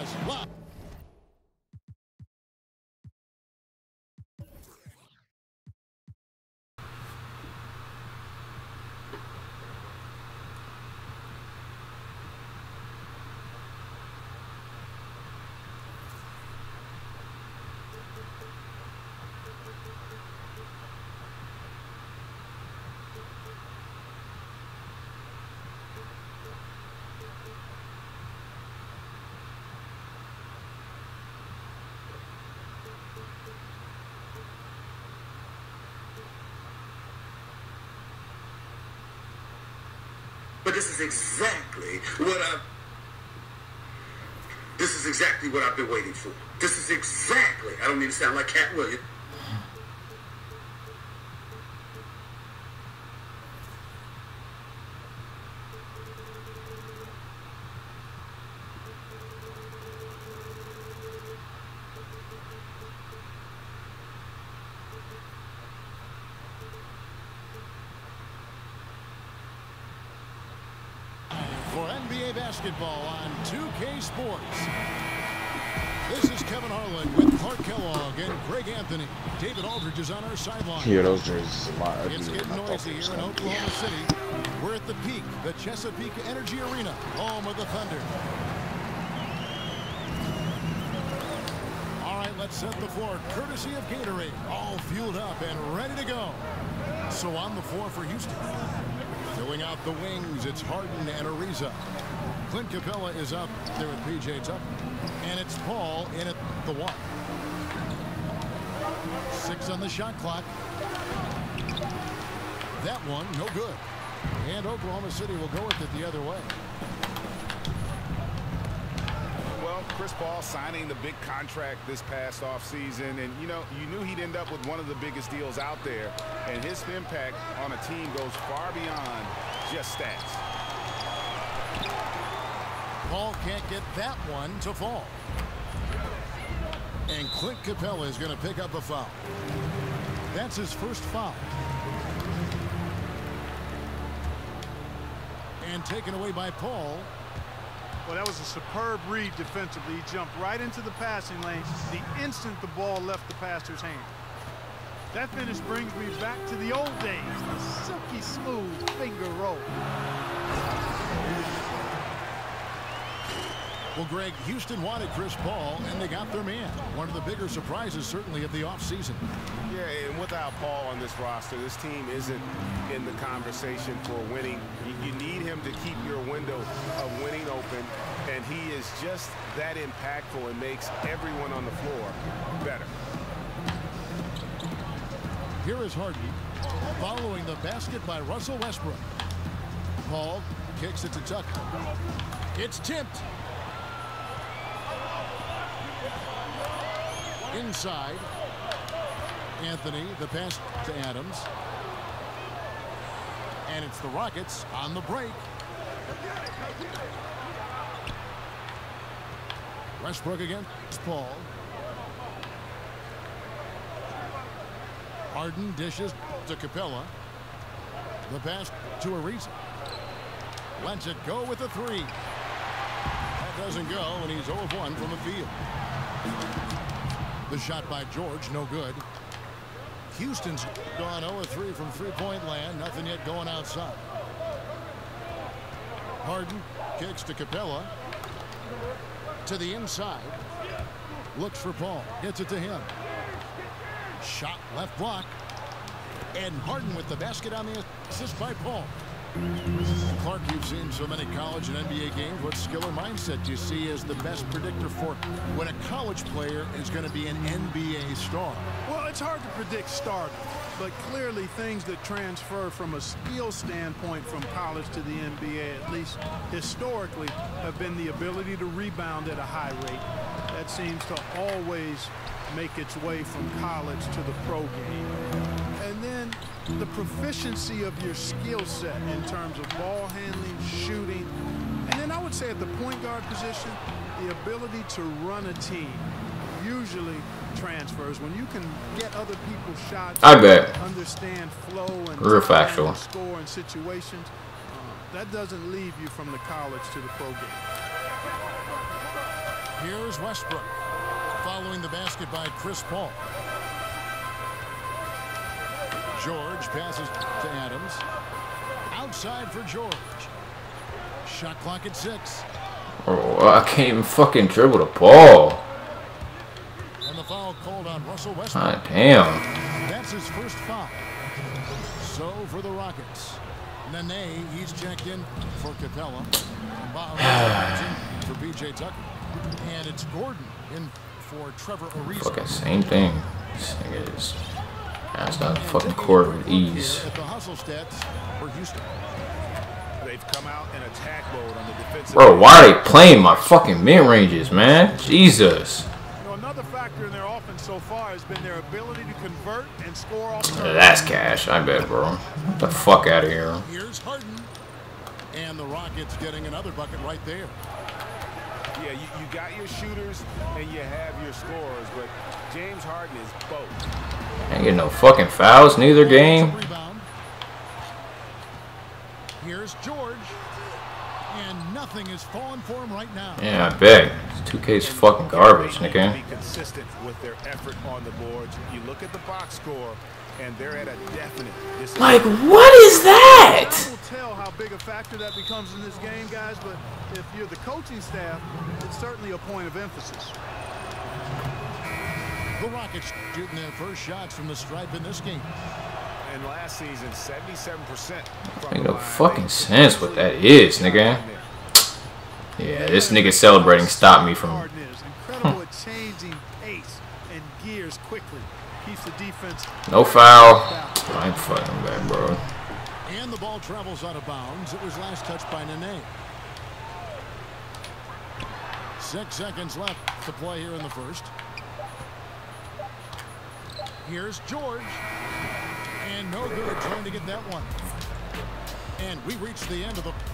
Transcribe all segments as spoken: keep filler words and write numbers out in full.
has left. But this is exactly what I've, this is exactly what I've been waiting for. This is exactly, I don't mean to sound like Cat Williams. For N B A basketball on two K Sports. This is Kevin Harlan with Clark Kellogg and Greg Anthony. David Aldridge is on our sideline. Yeah, those jerseys are my It's getting noisy here in Oklahoma City. We're at the peak, the Chesapeake Energy Arena, home of the Thunder. All right, let's set the floor, courtesy of Gatorade. All fueled up and ready to go. So on the floor for Houston. Filling out the wings, it's Harden and Ariza. Clint Capella is up there with P J Tucker. And it's Paul in at the one. Six on the shot clock. That one, no good. And Oklahoma City will go with it the other way. Well, Chris Paul signing the big contract this past offseason, and you know, you knew he'd end up with one of the biggest deals out there, and his impact on a team goes far beyond just stats. Paul can't get that one to fall. And Clint Capella is going to pick up a foul. That's his first foul. And taken away by Paul. Well, that was a superb read defensively. He jumped right into the passing lane the instant the ball left the passer's hand. That finish brings me back to the old days, the silky smooth finger roll. Well, Greg, Houston wanted Chris Paul, and they got their man. One of the bigger surprises, certainly, of the offseason. Yeah, and without Paul on this roster, this team isn't in the conversation for winning. You, you need him to keep your window of winning open, and he is just that impactful and makes everyone on the floor better. Here is Harden, following the basket by Russell Westbrook. Paul kicks it to Tucker. It's tipped. Inside. Anthony, the pass to Adams. And it's the Rockets on the break. Westbrook against Paul. Harden dishes to Capella. The pass to Ariza. Lets it go with a three. That doesn't go, and he's zero of one from the field. The shot by George, no good. Houston's gone zero of three from three-point land. Nothing yet going outside. Harden kicks to Capella. To the inside. Looks for Paul. Gets it to him. Shot left block. And Harden with the basket on the assist by Paul. Clark, you've seen so many college and N B A games. What skill or mindset do you see as the best predictor for when a college player is going to be an N B A star? Well, it's hard to predict stardom, but clearly things that transfer from a skill standpoint from college to the N B A, at least historically, have been the ability to rebound at a high rate. That seems to always make its way from college to the pro game. And then the proficiency of your skill set in terms of ball handling, shooting, and then I would say at the point guard position, the ability to run a team usually transfers. When you can get other people's shots, I bet. understand flow and Real factual. and score in situations, uh, that doesn't leave you from the college to the pro game. Here's Westbrook following the basket by Chris Paul. George passes to Adams. Outside for George. Shot clock at six. Oh, I can't even fucking dribble the ball. And the foul called on Russell Westbrook. God damn. That's his first foul. So for the Rockets, Nene, he's checked in for Capella. For P J Tucker. And it's Gordon in for Trevor Ariza. Fucking same thing. This nigga is that's not fucking court with ease. At the hustle stats for Houston. They've come out in attack mode on the defensive. Bro, why are they playing my fucking mid ranges, man? Jesus. You know, another factor in their offense so far has been their ability to convert and score off. That's cash, I bet, bro. Get the fuck out of here. Here's Harden. And the Rockets getting another bucket right there. Yeah, you, you got your shooters and you have your scorers, but James Harden is both. Ain't getting no fucking fouls neither game. Here's George. And nothing is falling for him right now. Yeah, I bet. two K's fucking garbage, nigga. Be consistent with their effort on the boards. You look at the box score, and they're at a definite disadvantage. Like, what is that? I will tell how big a factor that becomes in this game, guys, but if you're the coaching staff, it's certainly a point of emphasis. The Rockets shooting their first shots from the stripe in this game. And last season, seventy-seven percent. Ain't no fucking sense what that is, nigga. Yeah, this nigga celebrating stopped me from. Incredible at changing pace and gears quickly. Keeps the defense. No foul. I ain't fucking back, bro. And the ball travels out of bounds. It was last touched by Nene. Six seconds left to play here in the first. Here's George. And no good trying to get that one. And we reach the end of the...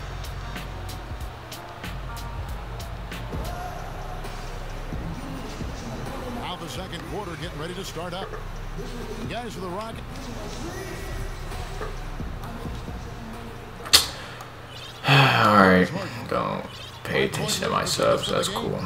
Now the second quarter getting ready to start up. Guys for the Rockets. Alright, don't pay attention to my subs, that's cool.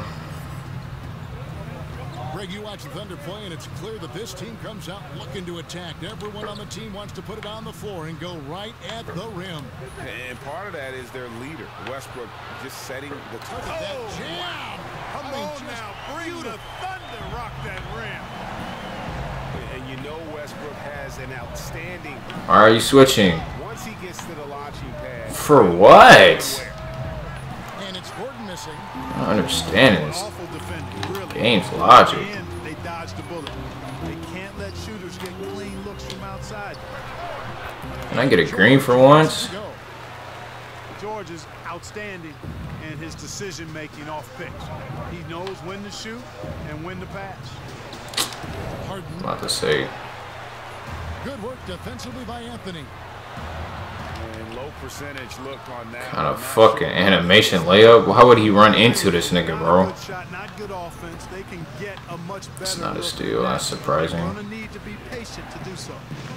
Greg, you watch the Thunder play, and it's clear that this team comes out looking to attack. Everyone on the team wants to put it on the floor and go right at the rim. And part of that is their leader, Westbrook, just setting the tone. Look at that jam! Come I mean, on now, bring the thunder, rock that rim. And you know Westbrook has an outstanding. Why are you switching? Once he gets to the launching pad. For what? And it's Gordon missing. I don't understand this. Awful defending, really. Game's logic. And they dodged the bullet. They can't let shooters get clean looks from outside. Can I get a green for once? George is outstanding in his decision making off picks. He knows when to shoot and when to pass. Harden. I'm about to say. Good work defensively by Anthony. And low percentage look on that. Kind of fucking animation layup. Why would he run into this nigga, bro? Good shot, not good offense. They can get a much better. It's not a look steal. than That's that. surprising. They're gonna need to be patient to do so.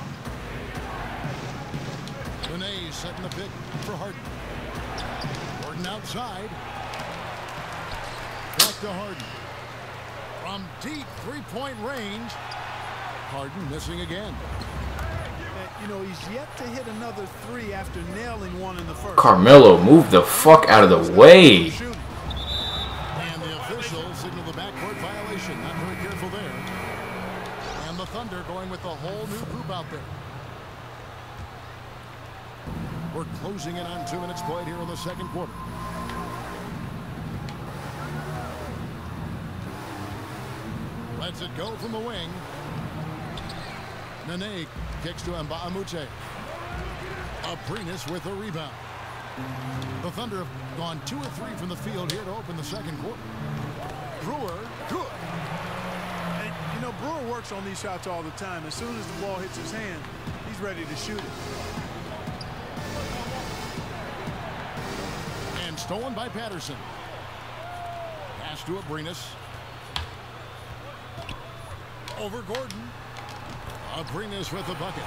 Nene setting the pick for Harden. Gordon outside. Back to Harden. From deep three-point range. Harden missing again. You know, he's yet to hit another three after nailing one in the first. Carmelo, move the fuck out of the way. And the official signaled the backcourt violation. Not very careful there. And the Thunder going with a whole new group out there. We're closing in on two minutes played here in the second quarter. Lets it go from the wing. Nene kicks to Mbamute. Aprinas with a rebound. The Thunder have gone two or three from the field here to open the second quarter. Brewer, good. And, you know, Brewer works on these shots all the time. As soon as the ball hits his hand, he's ready to shoot it. And stolen by Patterson. Pass to Aprinas. Over Gordon. Aprinas with the bucket.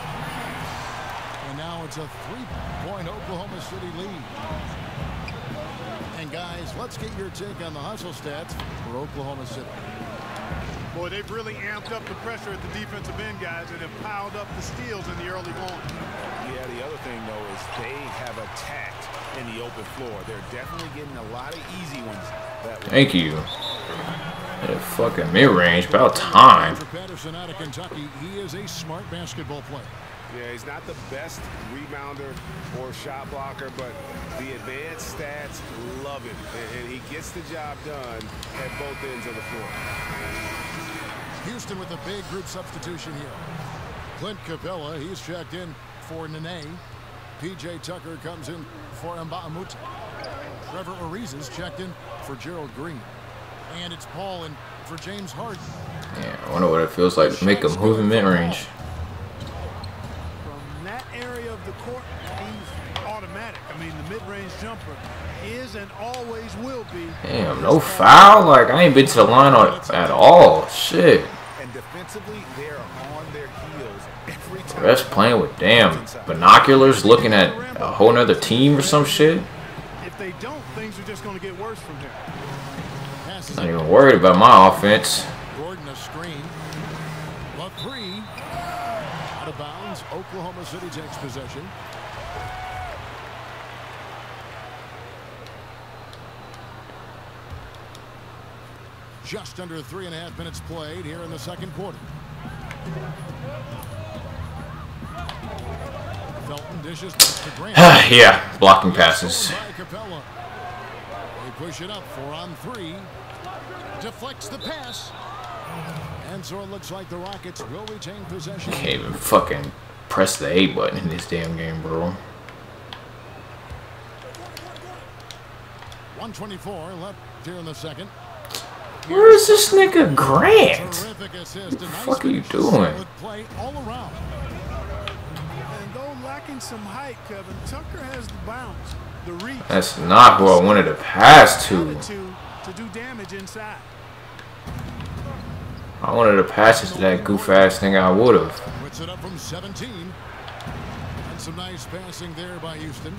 And now it's a three-point Oklahoma City lead. And guys, let's get your take on the hustle stats for Oklahoma City. Boy, they've really amped up the pressure at the defensive end, guys, and have piled up the steals in the early going. Yeah, the other thing, though, is they have attacked in the open floor. They're definitely getting a lot of easy ones that way. Thank you. That fucking mid-range, about time. For Patterson out of Kentucky, he is a smart basketball player. Yeah, he's not the best rebounder or shot blocker, but the advanced stats love him, and, and he gets the job done at both ends of the floor. Houston with a big group substitution here. Clint Capella, he's checked in for Nene. P J Tucker comes in for Mba'amoute. Trevor Ariza's checked in for Gerald Green. And it's Paul in for James Harden. Yeah, I wonder what it feels like to make a move in mid-range. From that area of the court, he's automatic. I mean, the mid-range jumper is and always will be. Damn, no foul? Like, I ain't been to the line on, at all. Shit. And defensively, they're on their heels every time. Refs playing with damn binoculars, looking at a whole nother team or some shit. If they don't, things are just going to get worse from here. Not even worried about my offense. Gordon a screen. But three. Out of bounds. Oklahoma City takes possession. Just under three and a half minutes played here in the second quarter. Felton dishes to Grant. Yeah, blocking passes. They push it up, four on three. Deflects the pass. And so it looks like the Rockets will retain possession. Can't even fucking press the A button in this damn game, bro. one twenty-four left here in the second. Where is this nigga Grant? Terrific assist. What the fuck are you doing? Play all around. And though lacking some height, Kevin, Tucker has the bounce, the reach. That's not who I wanted to pass to. To do damage inside. I wanted to pass it to that goof ass thing. I would have. Puts it up from seventeen. And some nice passing there by Houston.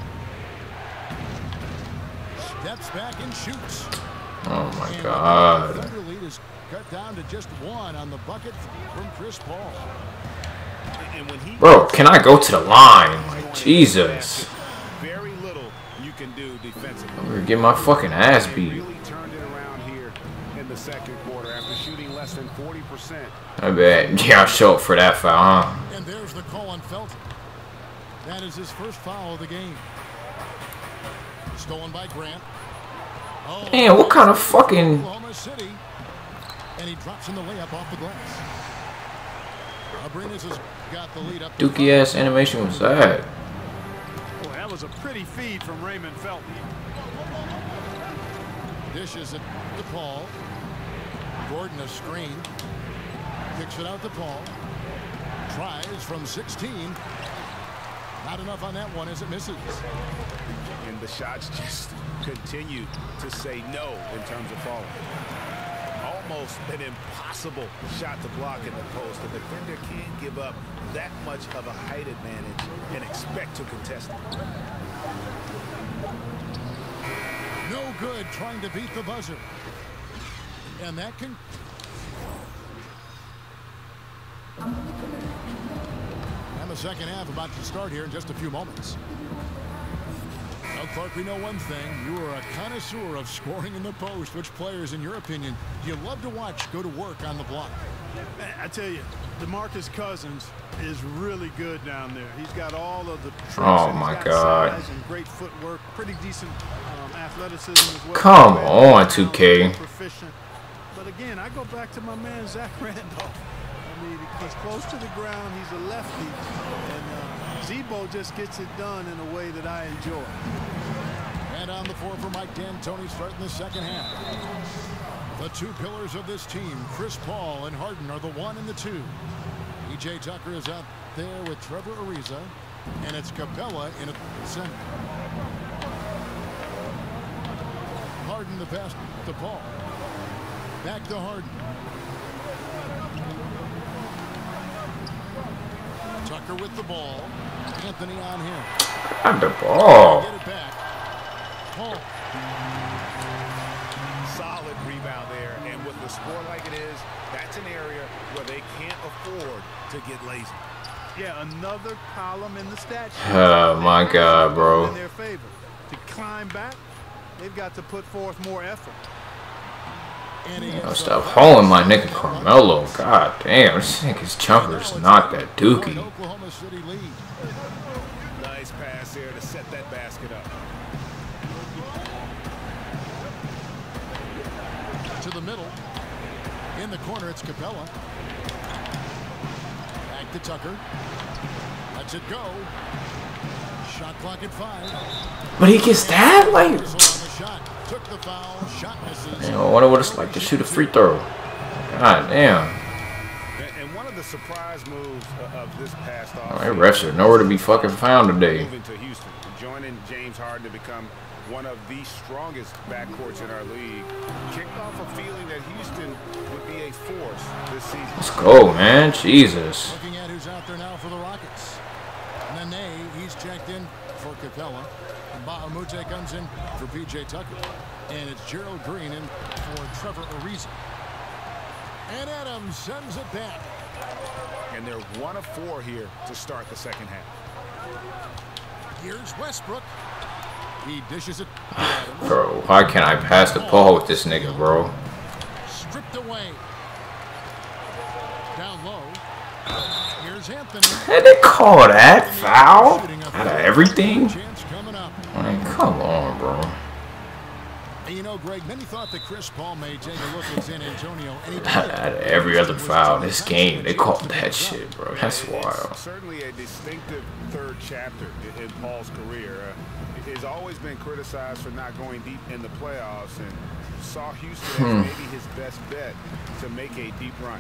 Steps back and shoots. Oh my God. The lead is cut down to just one on the bucket from Chris Paul. And when he Bro, can I go to the line? Like, Jesus. Very little you can do defensively. I'm gonna get my fucking ass beat. Really turned it around here in the second quarter after shooting less than forty percent. I bet. Yeah, I'll show up for that foul, huh? And there's the call on Felton. That is his first foul of the game. Stolen by Grant. Oh, Damn, what kind of fucking... Oklahoma City. And he drops in the layup off the glass. Abrines has got the lead up. Dookie ass animation was that? Boy, that was a pretty feed from Raymond Felton. Dishes it to Paul. Gordon a screen. Kicks it out to Paul. Tries from sixteen. Not enough on that one as it misses. And the shots just continue to say no in terms of falling. Almost an impossible shot to block in the post. The defender can't give up that much of a height advantage and expect to contest it. No good trying to beat the buzzer. And that can... And the second half about to start here in just a few moments. Well, Clark, we know one thing. You are a connoisseur of scoring in the post. Which players, in your opinion, do you love to watch go to work on the block? I tell you, DeMarcus Cousins is really good down there. He's got all of the tricks. Oh, and he's my got God. size and great footwork, pretty decent um, athleticism as well. Come on, two K. Proficient. But again, I go back to my man Zach Randolph. I mean, he's close to the ground. He's a lefty, and uh, Zebo just gets it done in a way that I enjoy. And on the floor for Mike D'Antoni starting the second half. The two pillars of this team, Chris Paul and Harden, are the one and the two. P J Tucker is out there with Trevor Ariza, and it's Capella in the center. Harden the pass to Paul. Back to Harden. Tucker with the ball. Anthony on him. Got the ball. Get it back. Paul Solid rebound there, and with the score like it is, that's an area where they can't afford to get lazy. Yeah, another column in the stat sheet. Oh my God, bro. In their favor. To climb back, they've got to put forth more effort. Yo, stop hauling my nigga Carmelo. God damn, this nigga's jumper's not that dookie. Oklahoma City lead. Nice pass here to set that basket up. To the middle. In the corner, it's Capella. Back to Tucker. Lets it go. Shot clock at five. But he gets that? Like, Shot. Took the foul. Shot misses. I wonder what it's like to shoot a free throw. God damn. And one of the surprise moves of this past off. My refs are nowhere to be fucking found today. Moving to Houston, joining James Harden to become one of the strongest backcourts in our league. Kicked off a feeling that Houston would be a force this season. Let's go, man. Jesus. Looking at who's out there now for the Rockets. Nene, he's checked in for Capella. And Bahamute comes in for P J Tucker. And it's Gerald Green in for Trevor Ariza. And Adams sends it back. And they're one of four here to start the second half. Here's Westbrook. He dishes it. Bro, why can't I pass the ball with this nigga, bro? Stripped away. Down low. Here's Anthony. And they call that foul out of everything? Chance coming up. I mean, come on, bro. And you know, Greg, many thought that Chris Paul may take a look at San Antonio. And he Out of every other foul in this game, they called that shit, bro. That's wild. Certainly a distinctive third chapter in Paul's career. Uh, he's always been criticized for not going deep in the playoffs, and saw Houston as maybe his best bet to make a deep run.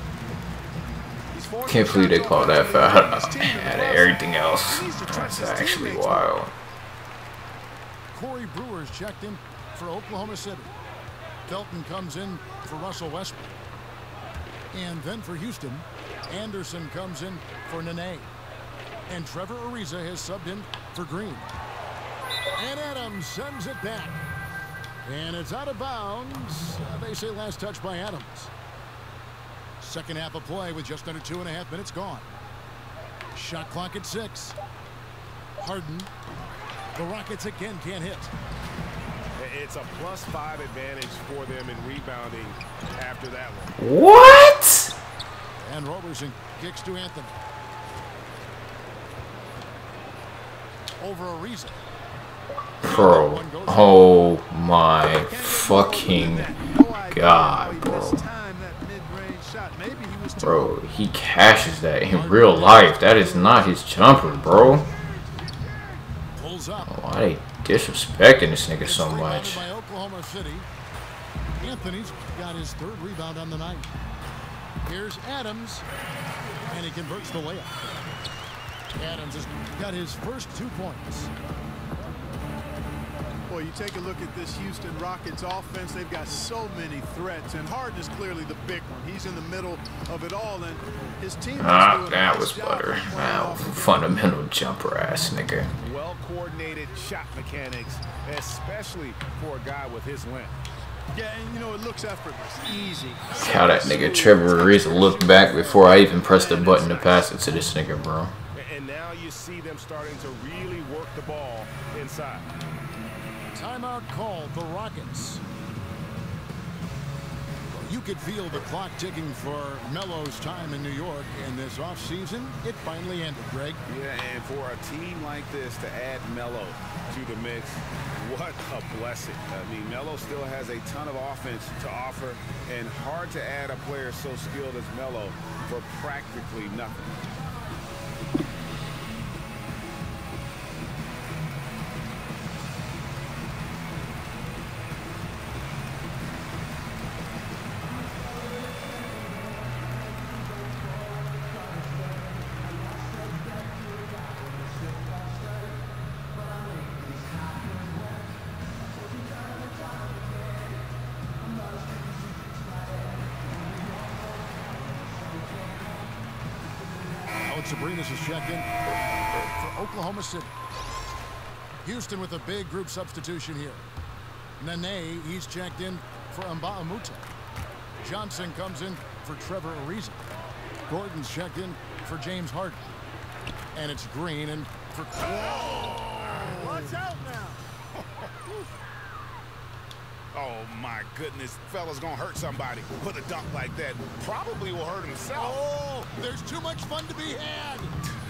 Can't believe they called that foul out of everything else. That's actually wild. Corey Brewer's checked in for Oklahoma City. Felton comes in for Russell Westbrook. And then for Houston, Anderson comes in for Nene. And Trevor Ariza has subbed in for Green. And Adams sends it back. And it's out of bounds. Uh, they say last touch by Adams. Second half of play with just under two and a half minutes gone. Shot clock at six. Harden. The Rockets again can't hit. It's a plus five advantage for them in rebounding after that one. What? And Roberson kicks to Anthony. Over Ariza. Bro, oh my fucking God, bro. Bro, he cashes that in real life. That is not his jumper, bro. Why they disrespecting this nigga so much? By Oklahoma City. Anthony's got his third rebound on the night. Here's Adams, and he converts the layup. Adams has got his first two points. Well, you take a look at this Houston Rockets offense. They've got so many threats, and Harden is clearly the big one. He's in the middle of it all, and his team. Ah, that was butter. Wow, fundamental jumper ass nigga. Well-coordinated shot mechanics, especially for a guy with his length. Yeah, and you know, it looks effortless, easy. How that nigga Trevor Ariza looked back before I even pressed the button to pass it to this nigga, bro. And now you see them starting to really work the ball inside. Timeout called the Rockets. You could feel the clock ticking for Melo's time in New York in this offseason. It finally ended, Greg. Yeah, and for a team like this to add Melo to the mix, what a blessing. I mean, Melo still has a ton of offense to offer, and hard to add a player so skilled as Melo for practically nothing. Sabrinas is checked in for Oklahoma City. Houston with a big group substitution here. Nene, he's checked in for Mbaamuta. Johnson comes in for Trevor Ariza. Gordon's checked in for James Harden. And it's Green and for... Whoa! Watch out now. Oh, my goodness. Fella's going to hurt somebody with a dunk like that. Probably will hurt himself. Oh, there's too much fun to be had.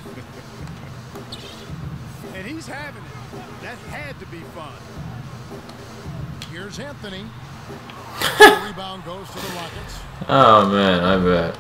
And he's having it. That had to be fun. Here's Anthony. The rebound goes to the Rockets. Oh, man, I bet.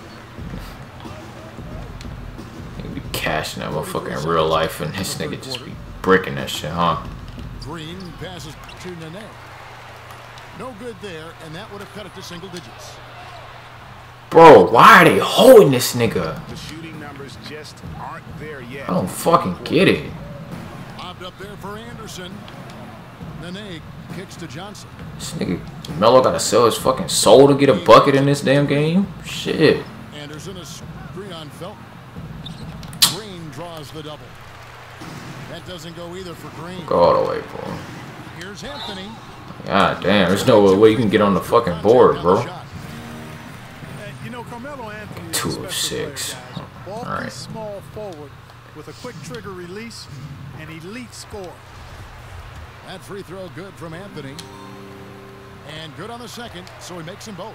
He'd be cashing that motherfucker in real life, and this nigga just be bricking that shit, huh? Green passes to Nene. No good there, and that would have cut it to single digits. Bro, why are they holding this nigga? The shooting numbers just aren't there yet. I don't fucking get it. Lobbed up there for Anderson. Nene kicks to Johnson. This nigga Melo gotta sell his fucking soul to get a bucket in this damn game? Shit. Anderson a screen on Felton. Green draws the double. That doesn't go either for Green. Go all the way, bro. Here's Anthony. God damn, there's no way you can get on the fucking board, bro. You know, Carmelo Anthony Two of six. All right. right. Small forward with a quick trigger release and elite score. That free throw good from Anthony. And good on the second, so he makes them both.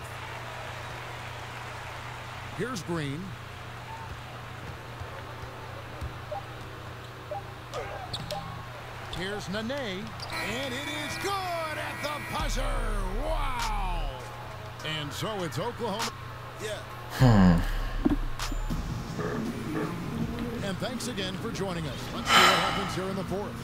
Here's Green. Here's Nene. And it is good at the buzzer. Wow. And so it's Oklahoma. Yeah. Hmm. And thanks again for joining us. Let's see what happens here in the fourth.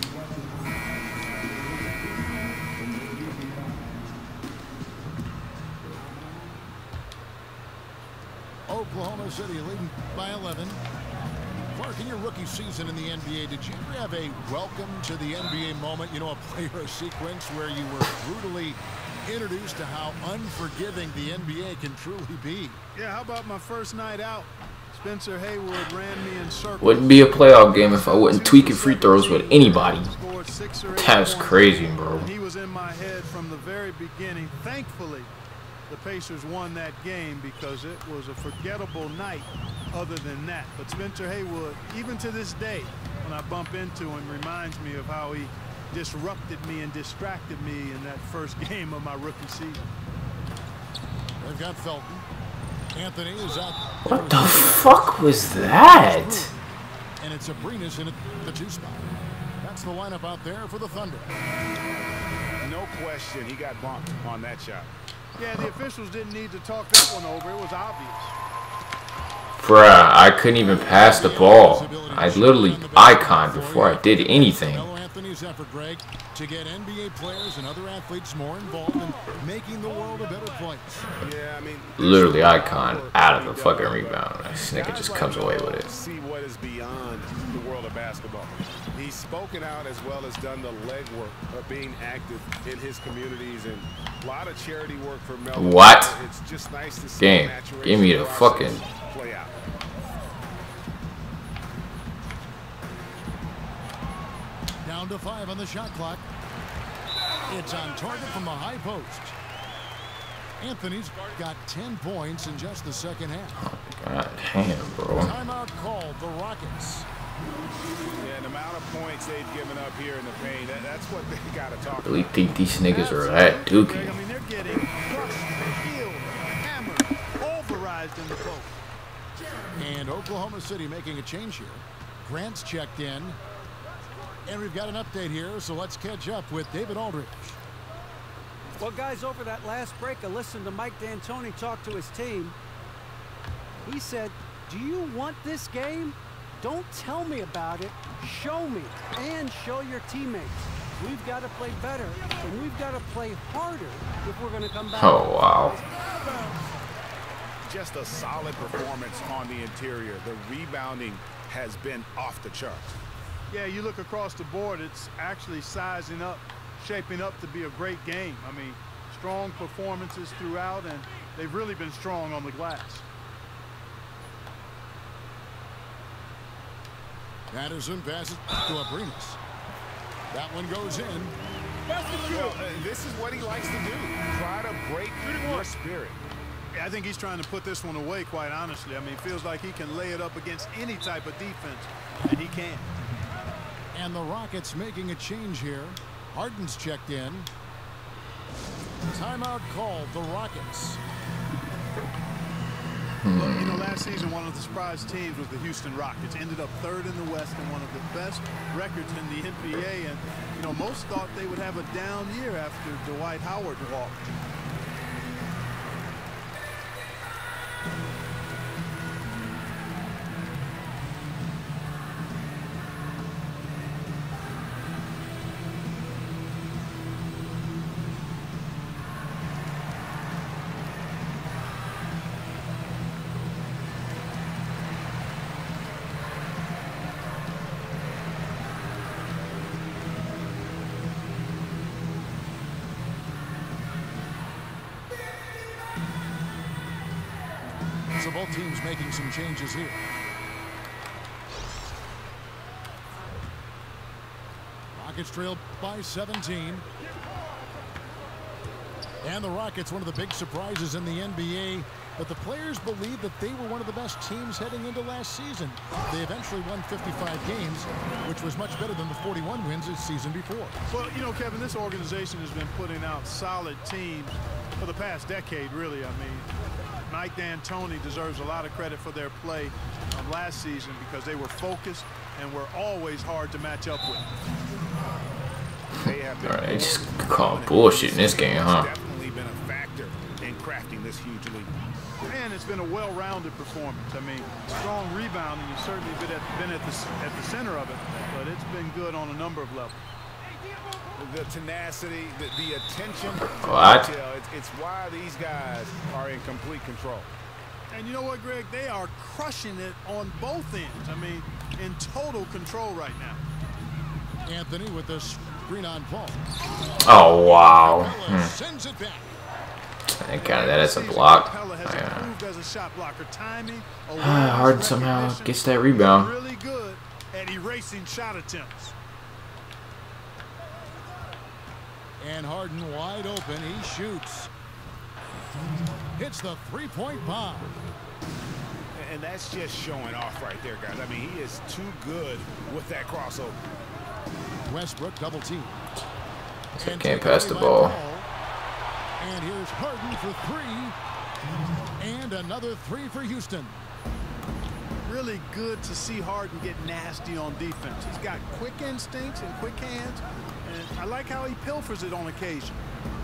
Oklahoma City leading by eleven. Clark, in your rookie season in the N B A, did you ever have a welcome to the N B A moment, you know, a player a sequence where you were brutally introduced to how unforgiving the N B A can truly be? Yeah, how about my first night out? Spencer Haywood ran me in circles. Wouldn't be a playoff game if I wouldn't tweak it free throws with anybody. That's crazy, bro. He was in my head from the very beginning. Thankfully, the Pacers won that game because it was a forgettable night other than that. But Spencer Haywood, even to this day, when I bump into him, reminds me of how he disrupted me and distracted me in that first game of my rookie season. They've got Felton. Anthony is out. What the fuck was that? And it's Abrines in the two spot. That's the lineup out there for the Thunder. No question, he got bumped on that shot. Yeah, the officials didn't need to talk that one over. It was obvious. Bruh, I couldn't even pass the ball. I literally iconed before I did anything. Anthony's effort, Greg, to get N B A players and other athletes more involved in making the world a better place. Yeah, I mean, Literally icon out of the fucking rebound. This nigga just comes away with it. See what is beyond the world of basketball. He's spoken out as well as done the legwork of being active in his communities and a lot of charity work for Melo. What? It's just nice to see Game, maturation give me the process fucking play out. Down to five on the shot clock. It's on target from the high post. Anthony's got ten points in just the second half. God damn, bro. Timeout called the Rockets. Yeah, the amount of points they've given up here in the paint, that, that's what they got to talk Really about. think these niggas are that dookie. I mean, they're getting crushed, killed, hammered, pulverized in the post. And Oklahoma City making a change here. Grant's checked in. And we've got an update here, so let's catch up with David Aldridge. Well, guys, over that last break, I listened to Mike D'Antoni talk to his team. He said, do you want this game? Don't tell me about it. Show me and show your teammates. We've got to play better, and we've got to play harder if we're going to come back. Oh, wow. Just a solid performance on the interior. The rebounding has been off the charts. Yeah, you look across the board, it's actually sizing up, shaping up to be a great game. I mean, strong performances throughout, and they've really been strong on the glass. Patterson passes to Abrines. That one goes in. Well, uh, this is what he likes to do. Try to break your spirit. I think he's trying to put this one away, quite honestly. I mean, it feels like he can lay it up against any type of defense, and he can. And the Rockets making a change here. Harden's checked in. Timeout called, the Rockets. Look, you know, last season, one of the surprise teams was the Houston Rockets. Ended up third in the West and one of the best records in the N B A. And, you know, most thought they would have a down year after Dwight Howard walked. So both teams making some changes here. Rockets trailed by seventeen. And the Rockets, one of the big surprises in the N B A. But the players believe that they were one of the best teams heading into last season. They eventually won fifty-five games, which was much better than the forty-one wins the season before. Well, you know, Kevin, this organization has been putting out solid teams for the past decade, really. I mean, Mike D'Antoni deserves a lot of credit for their play um, last season because they were focused and were always hard to match up with. They have been All right, they just call bullshit in this game, huh? Definitely been a factor in crafting this huge lead. And it's been a well-rounded performance. I mean, strong rebounding. You've certainly been at, been at the at the center of it, but it's been good on a number of levels. The tenacity, the, the attention What? to detail, it's, it's why these guys are in complete control. And you know what, Greg? They are crushing it on both ends. I mean, in total control right now. Anthony with the screen on Paul. Oh, wow. Hmm. Sends it back. I counted that as a block. Capella has Yeah. improved as a shot blocker. Timing, Harden somehow gets that rebound. Really good at erasing shot attempts. And Harden wide open. He shoots. Hits the three-point bomb. And that's just showing off right there, guys. I mean, he is too good with that crossover. Westbrook double team. So can't pass the ball. And here's Harden for three. And another three for Houston. Really good to see Harden get nasty on defense. He's got quick instincts and quick hands. And I like how he pilfers it on occasion.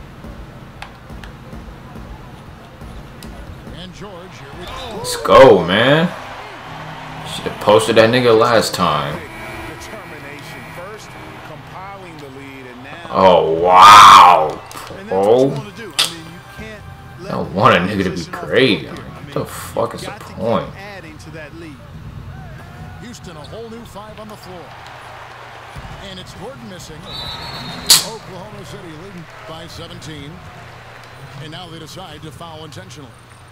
And George, here we go. Let's go, man. Should have posted that nigga last time. Determination first, compiling the lead, and now. Oh, wow. And that's what you Oh. want to do. I mean, you can't let I don't want a nigga to be position off great. the I hook mean, here. I what the fuck is the got to keep point? adding to that lead. Houston, a whole new five on the floor. And it's Gordon missing. Oklahoma City leading by seventeen. And now they decide to foul intentionally.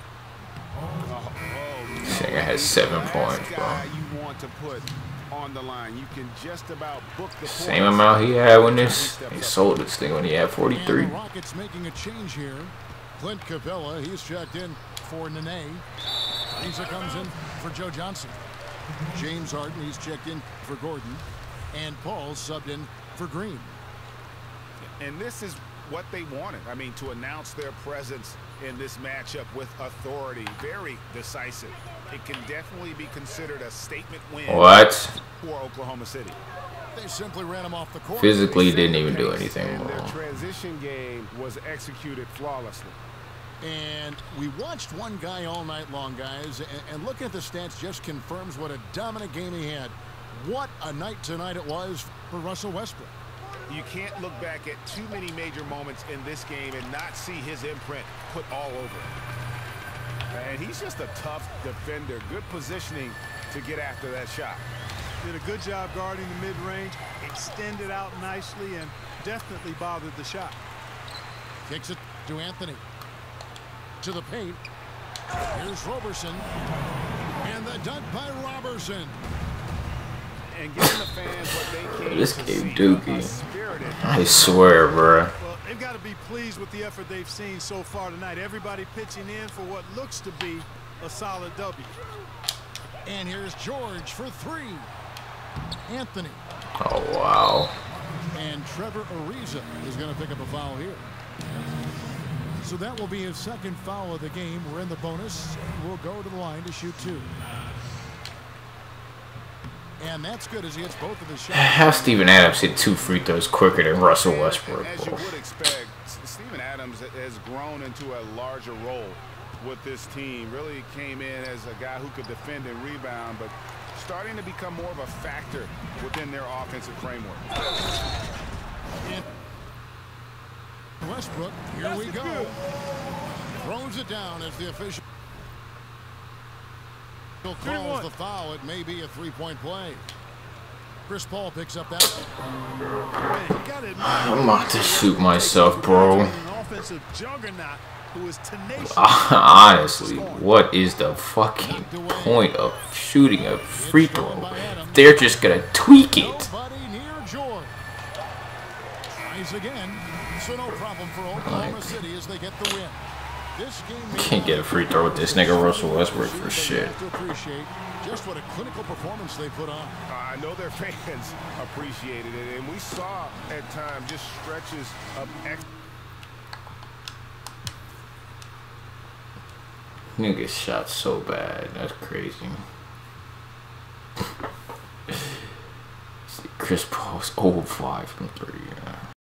This nigga has seven points, bro. Guy you want to put on the line. You can just about book the Same points. amount he had when this he sold this thing when he had And forty-three. the Rockets making a change here. Clint Capella, he's checked in for Nene. Lisa comes in for Joe Johnson. James Harden, he's checked in for Gordon. And Paul subbed in for Green. And this is what they wanted. I mean, to announce their presence in this matchup with authority. Very decisive. It can definitely be considered a statement win What? for Oklahoma City. They simply ran him off the court. Physically didn't even do anything And their wrong. transition game was executed flawlessly. And we watched one guy all night long, guys. And, and looking at the stats just confirms what a dominant game he had. What a night tonight it was for Russell Westbrook. You can't look back at too many major moments in this game and not see his imprint put all over it. And he's just a tough defender. Good positioning to get after that shot. Did a good job guarding the mid-range, extended out nicely, and definitely bothered the shot. Kicks it to Anthony. To the paint. Here's Roberson. And the dunk by Roberson. and giving the fans what they came This to game see, dookie. a spirited I swear, bruh. Well, they've got to be pleased with the effort they've seen so far tonight. Everybody pitching in for what looks to be a solid W. And here's George for three. Anthony. Oh, wow. And Trevor Ariza is going to pick up a foul here. So that will be his second foul of the game. We're in the bonus. We'll go to the line to shoot two. And that's good as he hits both of his shots. How Steven Adams hit two free throws quicker than Russell Westbrook, As you bro. would expect, Steven Adams has grown into a larger role with this team. Really came in as a guy who could defend and rebound, but starting to become more of a factor within their offensive framework. And Westbrook, here we go. Throws it down as the official calls the foul. It may be a three-point play. Chris Paul picks up that. I'm about to shoot myself, bro. Honestly, what is the fucking point of shooting a free throw? They're just gonna tweak it. Tries again, so no problem for Oklahoma City as they get the win. This game Can't get a free throw with this nigga Russell Westbrook for shit. to appreciate just what a clinical performance they put on. I know their fans appreciated it, and we saw at times just stretches of ex Nigga shot so bad. That's crazy. See, Chris Paul's oh five from three. Yeah.